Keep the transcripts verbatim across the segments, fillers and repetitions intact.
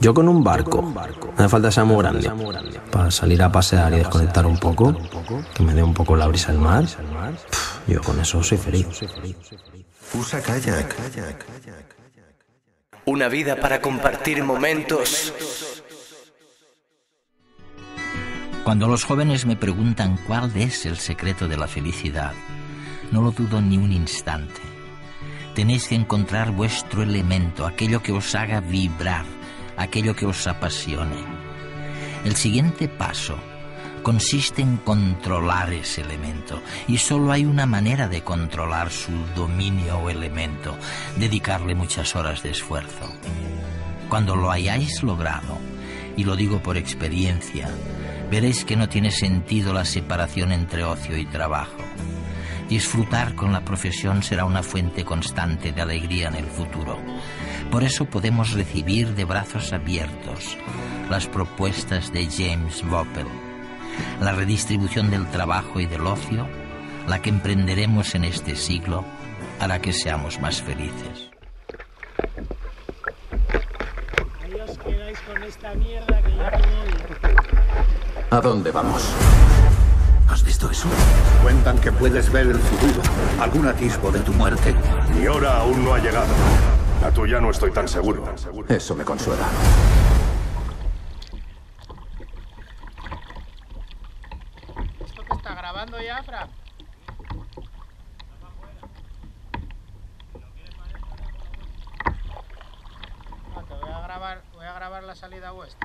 Yo con un barco. No hace falta que sea muy grande. Para salir a pasear y desconectar un poco, que me dé un poco la brisa del mar. Pff, yo con eso soy feliz. Usa kayak. Una vida para compartir momentos. Cuando los jóvenes me preguntan cuál es el secreto de la felicidad, no lo dudo ni un instante. Tenéis que encontrar vuestro elemento, aquello que os haga vibrar, aquello que os apasione. El siguiente paso consiste en controlar ese elemento, y solo hay una manera de controlar su dominio o elemento: dedicarle muchas horas de esfuerzo. Cuando lo hayáis logrado, y lo digo por experiencia, veréis que no tiene sentido la separación entre ocio y trabajo. Disfrutar con la profesión será una fuente constante de alegría en el futuro. Por eso podemos recibir de brazos abiertos las propuestas de James Voppel. La redistribución del trabajo y del ocio, la que emprenderemos en este siglo, hará que seamos más felices. Ahí os quedáis con esta mierda que ya me voy. ¿A dónde vamos? ¿Has visto eso? Cuentan que puedes ver el futuro, algún atisbo de tu muerte. Mi hora aún no ha llegado. La tuya no estoy tan seguro. Eso me consuela. ¿Esto que está grabando ya, Fra? No, te voy a grabar, voy a grabar la salida vuestra.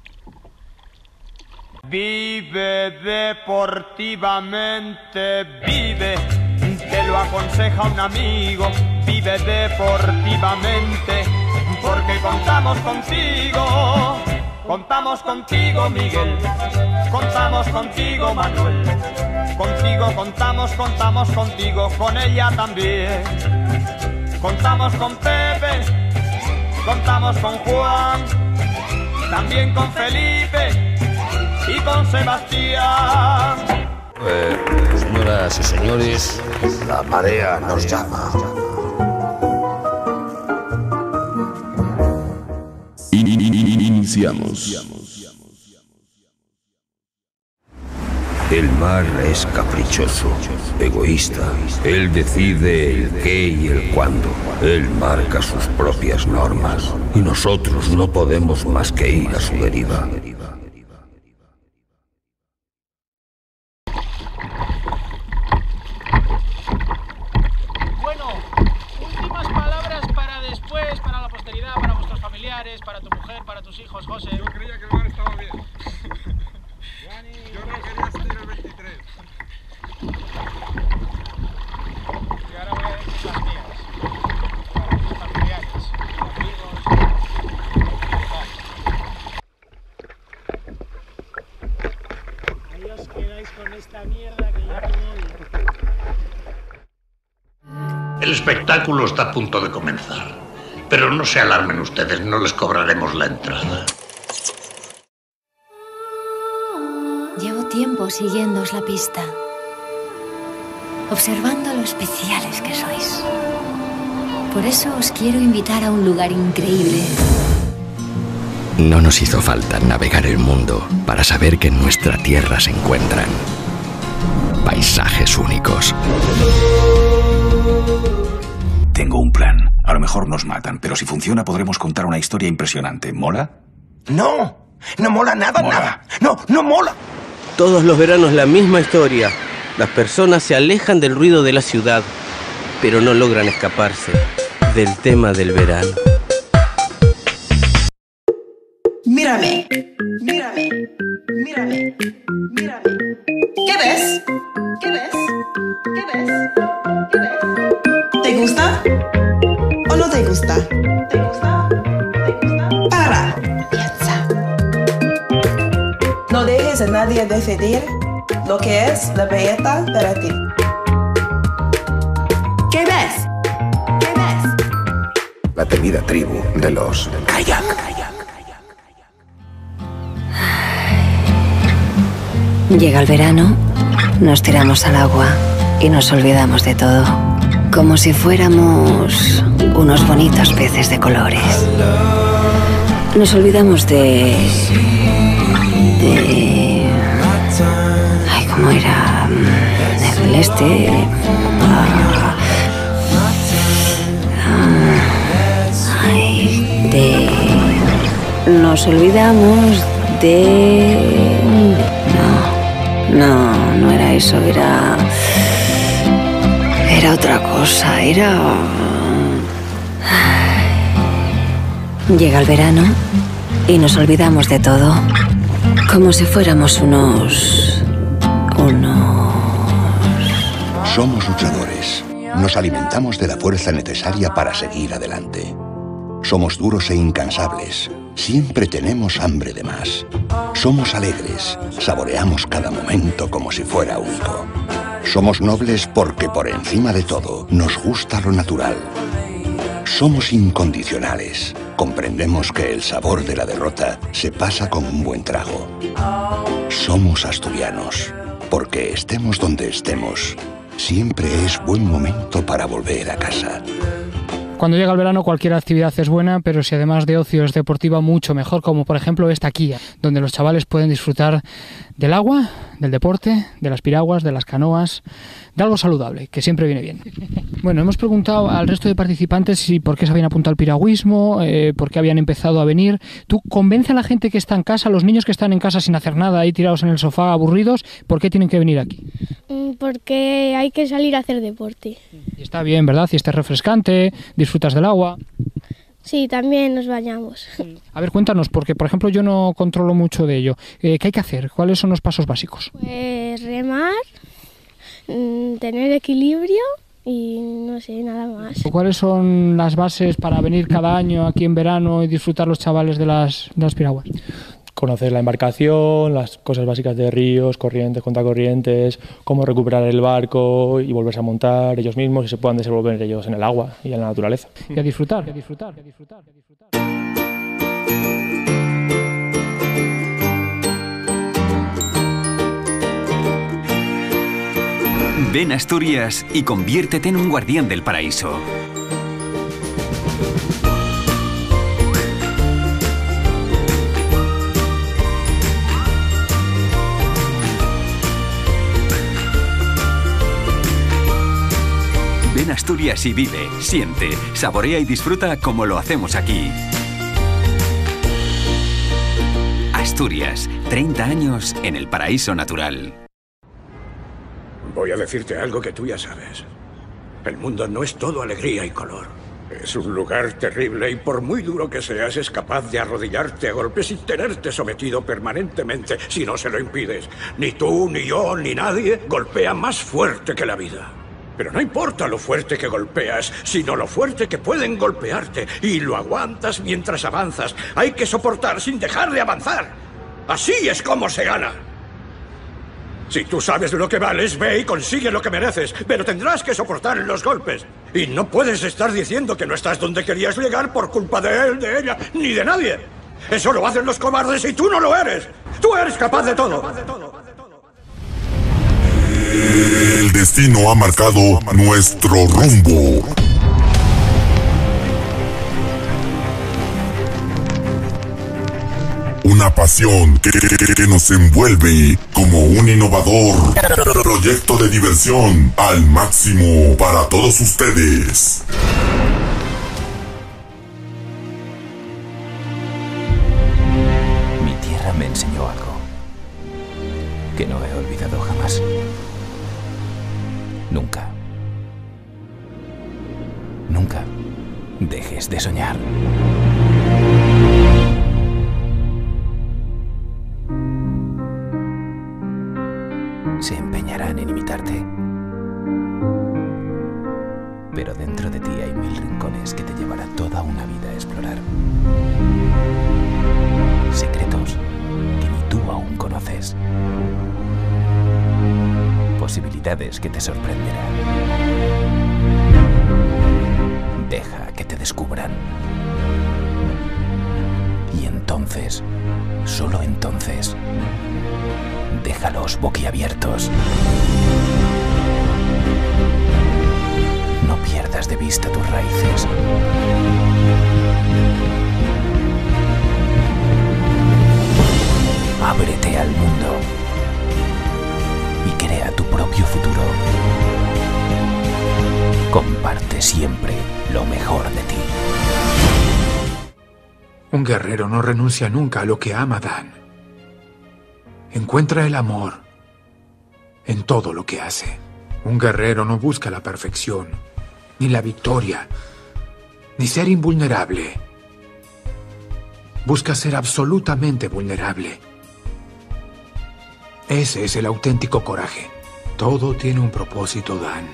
Vive deportivamente, vive, te lo aconseja un amigo. Vive deportivamente, porque contamos contigo. Contamos contigo, Miguel, contamos contigo, Manuel. Contigo contamos, contamos contigo, con ella también. Contamos con Pepe, contamos con Juan, también con Felipe y con Sebastián. Eh, señoras y señores, La marea nos llama. iniciamos. El mar es caprichoso, egoísta. Él decide el qué y el cuándo. Él marca sus propias normas y nosotros no podemos más que ir a su deriva. Bueno, últimas palabras para después, para la posteridad, para vuestros familiares, para tu mujer, para tus hijos, José. Yo creía que el mar estaba bien. Yo no quería salir el veintitrés. Y ahora voy a decir las mías. Para mis familiares, amigos, ahí os quedáis con esta mierda que ya me voy. El espectáculo está a punto de comenzar, pero no se alarmen ustedes, no les cobraremos la entrada. Llevo tiempo siguiéndoos la pista, observando lo especiales que sois. Por eso os quiero invitar a un lugar increíble. No nos hizo falta navegar el mundo para saber que en nuestra tierra se encuentran paisajes únicos. Tengo un plan. A lo mejor nos matan, pero si funciona podremos contar una historia impresionante. ¿Mola? No, no mola nada, Mola. nada. No, no mola. Todos los veranos la misma historia. Las personas se alejan del ruido de la ciudad, pero no logran escaparse del tema del verano. Mírame, mírame, mírame, mírame. ¿Qué ves? ¿Qué ves? ¿Qué ves? ¿Qué ves? ¿Te gusta? ¿O no te gusta? ¿Te gusta? ¿Te gusta? Para. Piensa. No dejes a nadie decidir lo que es la belleza para ti. ¿Qué ves? ¿Qué ves? La temida tribu de los kayak. Llega el verano, nos tiramos al agua y nos olvidamos de todo, como si fuéramos unos bonitos peces de colores. nos olvidamos de... de... Ay, ¿cómo era? El este... Ah, ay, de... Nos olvidamos de... No, no, no era eso, era... Era otra cosa, era... Llega el verano y nos olvidamos de todo, como si fuéramos unos... unos... Somos luchadores. Nos alimentamos de la fuerza necesaria para seguir adelante. Somos duros e incansables. Siempre tenemos hambre de más. Somos alegres. Saboreamos cada momento como si fuera único. Somos nobles porque por encima de todo nos gusta lo natural. Somos incondicionales. Comprendemos que el sabor de la derrota se pasa con un buen trago. Somos asturianos, porque estemos donde estemos, siempre es buen momento para volver a casa. Cuando llega el verano cualquier actividad es buena, pero si además de ocio es deportiva, mucho mejor, como por ejemplo esta Kia, donde los chavales pueden disfrutar del agua, del deporte, de las piraguas, de las canoas, de algo saludable, que siempre viene bien. Bueno, hemos preguntado al resto de participantes si por qué se habían apuntado al piragüismo, eh, por qué habían empezado a venir. ¿Tú convence a la gente que está en casa, a los niños que están en casa sin hacer nada, ahí tirados en el sofá, aburridos, por qué tienen que venir aquí? Porque hay que salir a hacer deporte. Y está bien, ¿verdad? Y está refrescante, disfrutas del agua. Sí, también nos bañamos. A ver, cuéntanos, porque por ejemplo yo no controlo mucho de ello. Eh, ¿Qué hay que hacer? ¿Cuáles son los pasos básicos? Pues remar, tener equilibrio y no sé, nada más. ¿Cuáles son las bases para venir cada año aquí en verano y disfrutar los chavales de las, de las piraguas? Conocer la embarcación, las cosas básicas de ríos, corrientes, contracorrientes, cómo recuperar el barco y volverse a montar ellos mismos y se puedan desenvolver ellos en el agua y en la naturaleza. Y a disfrutar, y a disfrutar, y a disfrutar, y a disfrutar. Ven a Asturias y conviértete en un guardián del paraíso. Ven a Asturias y vive, siente, saborea y disfruta como lo hacemos aquí. Asturias, treinta años en el paraíso natural. Voy a decirte algo que tú ya sabes. El mundo no es todo alegría y color. Es un lugar terrible y por muy duro que seas, es capaz de arrodillarte a golpes y tenerte sometido permanentemente si no se lo impides. Ni tú, ni yo, ni nadie golpea más fuerte que la vida. Pero no importa lo fuerte que golpeas, sino lo fuerte que pueden golpearte. Y lo aguantas mientras avanzas. Hay que soportar sin dejar de avanzar. Así es como se gana. Si tú sabes lo que vales, ve y consigue lo que mereces. Pero tendrás que soportar los golpes. Y no puedes estar diciendo que no estás donde querías llegar por culpa de él, de ella, ni de nadie. Eso lo hacen los cobardes y tú no lo eres. Tú eres capaz de todo. El destino ha marcado nuestro rumbo. Una pasión que, que, que nos envuelve como un innovador proyecto de diversión al máximo para todos ustedes. Mi tierra me enseñó algo que no he olvidado jamás. Nunca. Nunca dejes de soñar. Se empeñarán en imitarte. Pero dentro de ti hay mil rincones que te llevará toda una vida a explorar. Secretos que ni tú aún conoces. Posibilidades que te sorprenderán. Deja que te descubran. Y entonces, solo entonces, déjalos boquiabiertos. No pierdas de vista tus raíces. siempre lo mejor de ti. Un guerrero no renuncia nunca a lo que ama, Dan. Encuentra el amor en todo lo que hace. Un guerrero no busca la perfección, ni la victoria, ni ser invulnerable. Busca ser absolutamente vulnerable. Ese es el auténtico coraje. Todo tiene un propósito, Dan.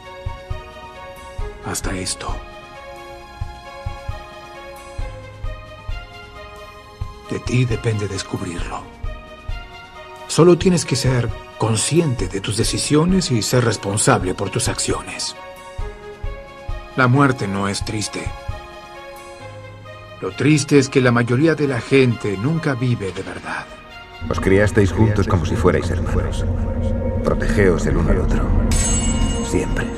Hasta esto. De ti depende descubrirlo. Solo tienes que ser consciente de tus decisiones y ser responsable por tus acciones. La muerte no es triste. Lo triste es que la mayoría de la gente nunca vive de verdad. Os criasteis juntos como si fuerais hermanos. Protegeos el uno al otro. Siempre.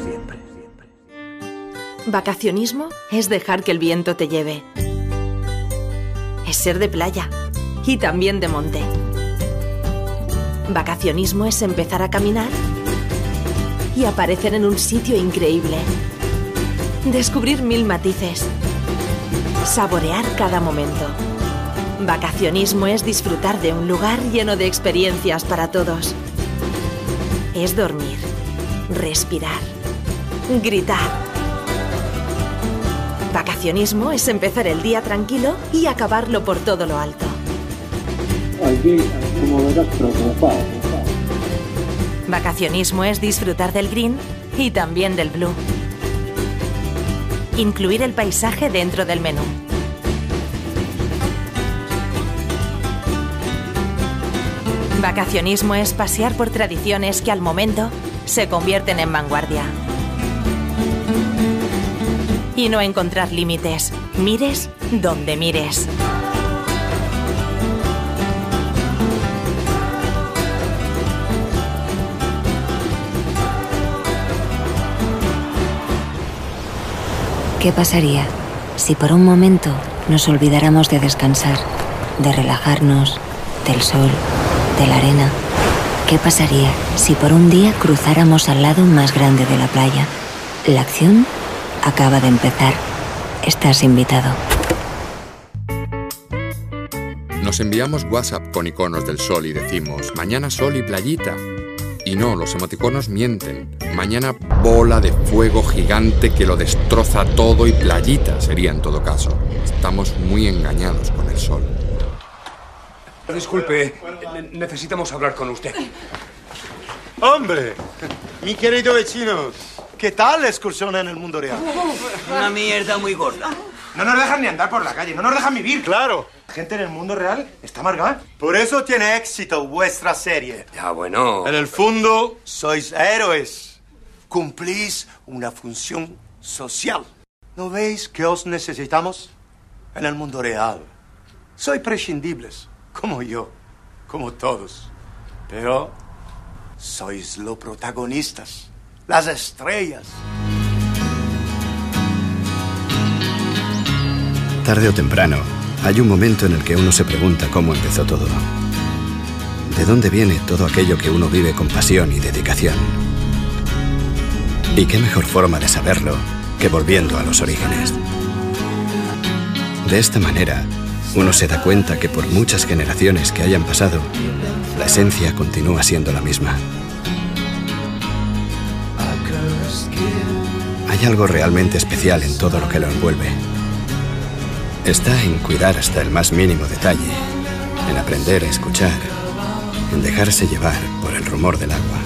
Vacacionismo es dejar que el viento te lleve. Es ser de playa y también de monte. Vacacionismo es empezar a caminar y aparecer en un sitio increíble. Descubrir mil matices. Saborear cada momento. Vacacionismo es disfrutar de un lugar lleno de experiencias para todos. Es dormir, respirar, gritar. Vacacionismo es empezar el día tranquilo y acabarlo por todo lo alto. Aquí, como verás, preocupado. Vacacionismo es disfrutar del green y también del blue. Incluir el paisaje dentro del menú. Vacacionismo es pasear por tradiciones que al momento se convierten en vanguardia. Y no encontrar límites. Mires donde mires. ¿Qué pasaría si por un momento nos olvidáramos de descansar, de relajarnos, del sol, de la arena? ¿Qué pasaría si por un día cruzáramos al lado más grande de la playa? La acción acaba de empezar. Estás invitado. Nos enviamos WhatsApp con iconos del sol y decimos mañana sol y playita. Y no, los emoticonos mienten. Mañana bola de fuego gigante que lo destroza todo y playita sería en todo caso. Estamos muy engañados con el sol. Disculpe, necesitamos hablar con usted. ¡Hombre! Mi querido vecino, ¿qué tal la excursión en el mundo real? Una mierda muy gorda. No nos dejan ni andar por la calle, no nos dejan vivir. Claro. La gente en el mundo real está amargada. Por eso tiene éxito vuestra serie. Ya, bueno. En el fondo, sois héroes. Cumplís una función social. ¿No veis que os necesitamos? En el mundo real. Sois prescindibles, como yo, como todos. Pero sois los protagonistas, las estrellas. Tarde o temprano, hay un momento en el que uno se pregunta cómo empezó todo. ¿De dónde viene todo aquello que uno vive con pasión y dedicación? ¿Y qué mejor forma de saberlo que volviendo a los orígenes? De esta manera, uno se da cuenta que por muchas generaciones que hayan pasado, la esencia continúa siendo la misma. Hay algo realmente especial en todo lo que lo envuelve. Está en cuidar hasta el más mínimo detalle, en aprender a escuchar, en dejarse llevar por el rumor del agua.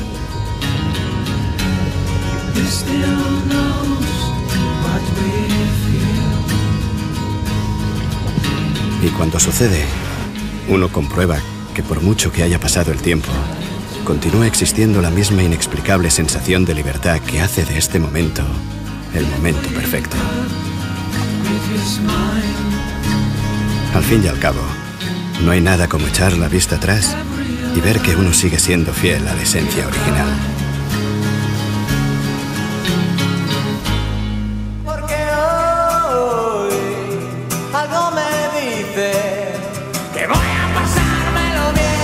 Y cuando sucede, uno comprueba que por mucho que haya pasado el tiempo, continúa existiendo la misma inexplicable sensación de libertad que hace de este momento el momento perfecto. Al fin y al cabo, no hay nada como echar la vista atrás y ver que uno sigue siendo fiel a la esencia original. Porque hoy algo me dice que voy a pasármelo bien.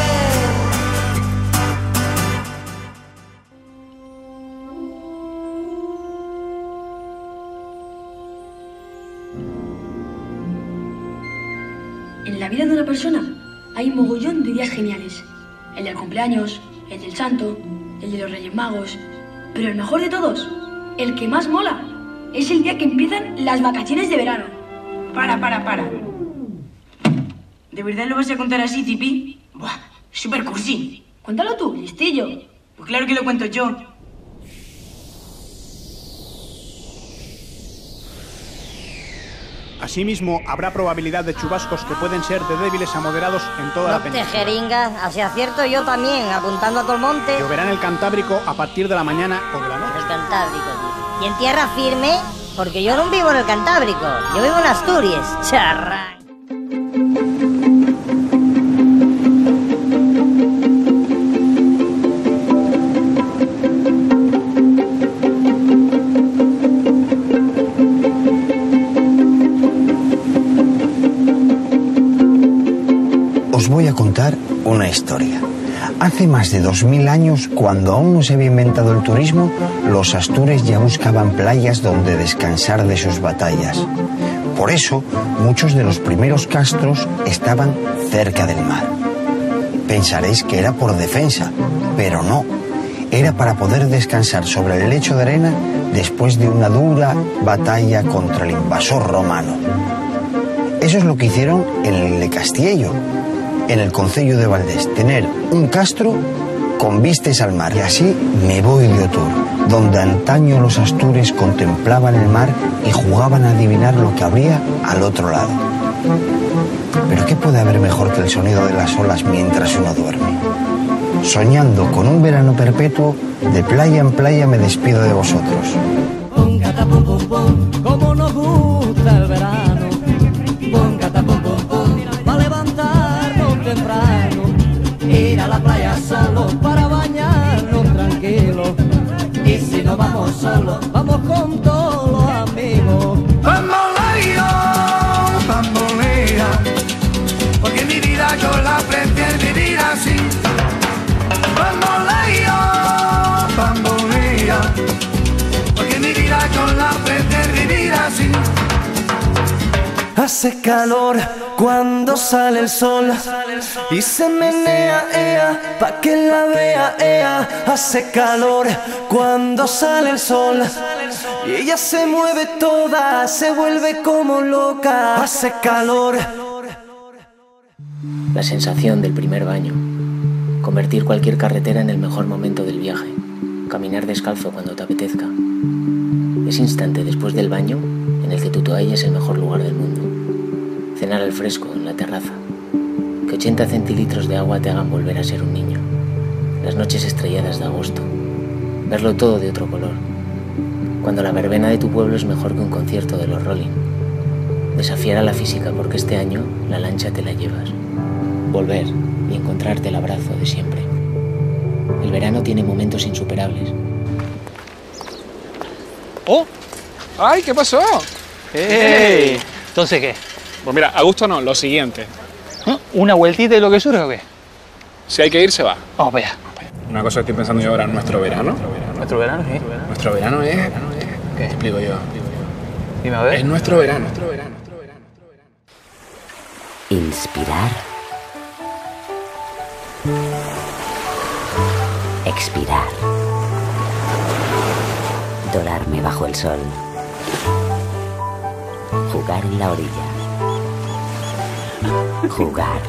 vida de una persona hay un mogollón de días geniales. El del cumpleaños, el del santo, el de los Reyes Magos. Pero el mejor de todos, el que más mola, es el día que empiezan las vacaciones de verano. Para, para, para. ¿De verdad lo vas a contar así, Tipi? Buah, súper cursi. Cuéntalo tú, listillo. Pues claro que lo cuento yo. Asimismo, habrá probabilidad de chubascos que pueden ser de débiles a moderados en toda la No te península. jeringas, así acierto yo también, apuntando a todo el monte. Lloverá en el Cantábrico a partir de la mañana o de la noche. El Cantábrico, tío. Y en tierra firme, porque yo no vivo en el Cantábrico, yo vivo en Asturias. Charra. Os voy a contar una historia. Hace más de dos mil años, cuando aún no se había inventado el turismo, los astures ya buscaban playas donde descansar de sus batallas. Por eso, muchos de los primeros castros estaban cerca del mar. Pensaréis que era por defensa, pero no. Era para poder descansar sobre el lecho de arena después de una dura batalla contra el invasor romano. Eso es lo que hicieron en el de Castiello, en el concello de Valdés, tener un castro con vistas al mar. Y así me voy de Otur, donde antaño los astures contemplaban el mar y jugaban a adivinar lo que habría al otro lado. Pero ¿qué puede haber mejor que el sonido de las olas mientras uno duerme? Soñando con un verano perpetuo, de playa en playa me despido de vosotros. Pum, catapum, pum, pum, como nos gusta el verano. Pum, catapum, pum, pum, para levantarnos temprano. Ir a la playa solo para bañarnos tranquilos. Y si no vamos solos, vamos con todos los amigos. Bamboleo, bambolea, porque mi vida yo la prefiero vivir así. Bamboleo, bambolea, porque mi vida yo la prefiero vivir así. Hace calor cuando sale el sol y se menea, ea, pa' que la vea, ea. Hace calor cuando sale el sol y ella se mueve toda, se vuelve como loca. Hace calor. La sensación del primer baño. Convertir cualquier carretera en el mejor momento del viaje. Caminar descalzo cuando te apetezca. Ese instante después del baño en el que tu toalla es el mejor lugar del mundo. Cenar al fresco en la terraza. Que ochenta centilitros de agua te hagan volver a ser un niño. Las noches estrelladas de agosto. Verlo todo de otro color. Cuando la verbena de tu pueblo es mejor que un concierto de los Rolling. Desafiar a la física porque este año la lancha te la llevas. Volver y encontrarte el abrazo de siempre. El verano tiene momentos insuperables. ¡Oh! ¡Ay, qué pasó! ¡Ey! ¿Entonces qué? Pues mira, a gusto no, lo siguiente. ¿Una vueltita y lo que surge o qué? Si hay que ir, se va. Vamos para allá. Una cosa que estoy pensando yo ahora, nuestro verano. ¿Nuestro verano? Sí. Nuestro verano es... ¿Qué explico yo? Dime a ver. Es nuestro verano. Nuestro verano. Inspirar. Expirar. Dorarme bajo el sol. Jugar en la orilla. Jugar.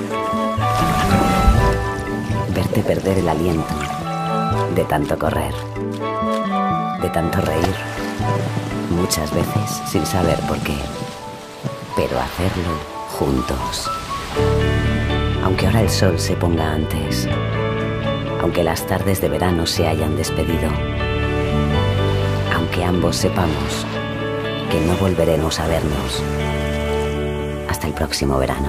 Verte perder el aliento de tanto correr, de tanto reír, muchas veces sin saber por qué, pero hacerlo juntos. Aunque ahora el sol se ponga antes, aunque las tardes de verano se hayan despedido, aunque ambos sepamos que no volveremos a vernos hasta el próximo verano.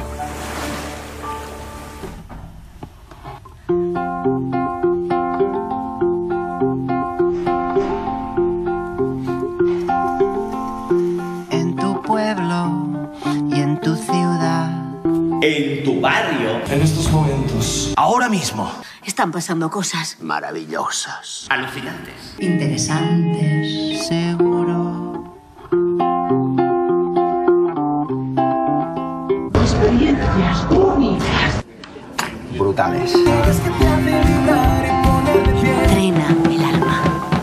En tu pueblo y en tu ciudad. En tu barrio. En estos momentos. Ahora mismo. Están pasando cosas Maravillosas. Alucinantes. interesantes. Seguro. Experiencias brutales. Trena el alma.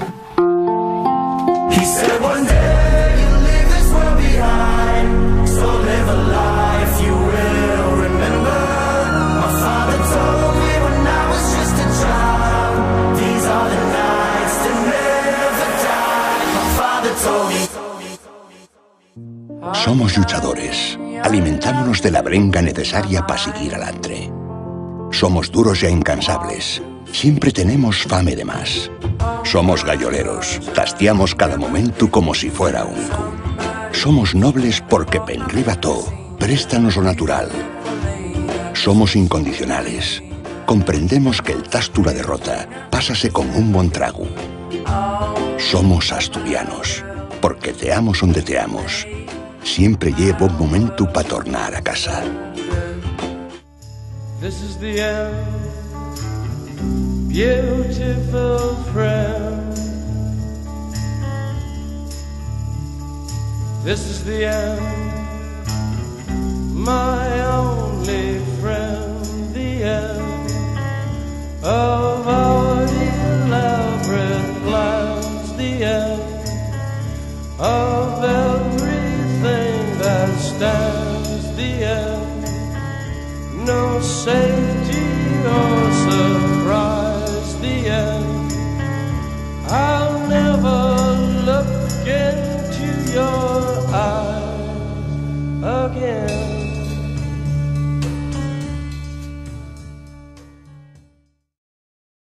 Somos luchadores. Alimentámonos de la brenga necesaria para seguir adelante. Somos duros e incansables. Siempre tenemos fame de más. Somos galloleros. Tastiamos cada momento como si fuera único. Somos nobles porque penriba todo. Préstanos lo natural. Somos incondicionales. Comprendemos que el tasto la derrota pásase con un buen trago. Somos asturianos. Porque te amos donde te amos. Siempre llevo un momento para tornar a casa. This is the end, beautiful friend. This is the end, my only friend. The end of